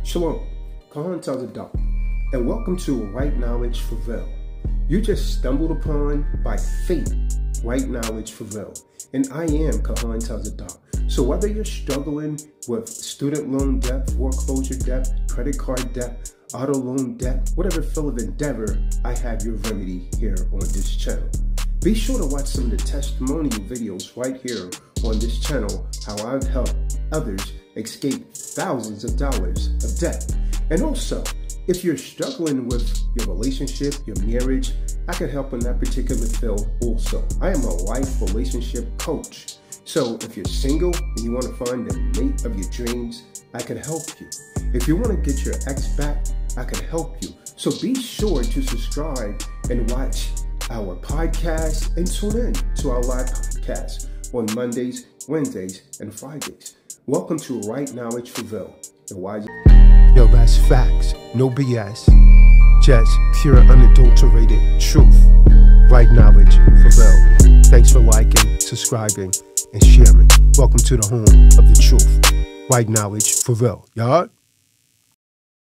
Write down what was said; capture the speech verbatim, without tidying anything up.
Shalom, Kahan Tazadaq, and welcome to Right Knowledge for Vel. You just stumbled upon, by fate, Right Knowledge for Vel, and I am Kahan Tazadaq. So whether you're struggling with student loan debt, foreclosure debt, credit card debt, auto loan debt, whatever field of endeavor, I have your remedy here on this channel. Be sure to watch some of the testimonial videos right here on this channel, how I've helped others escape thousands of dollars of debt. And also, if you're struggling with your relationship, your marriage, I can help in that particular field also. I am a life relationship coach. So if you're single and you want to find the mate of your dreams, I can help you. If you want to get your ex back, I can help you. So be sure to subscribe and watch our podcast and tune in to our live podcast on Mondays, Wednesdays, and Fridays. Welcome to Right Knowledge for Vel, the wise. Yo, that's facts, no B S, just pure unadulterated truth. Right Knowledge for Vel. Thanks for liking, subscribing, and sharing. Welcome to the home of the truth. Right Knowledge for Vel. Y'all.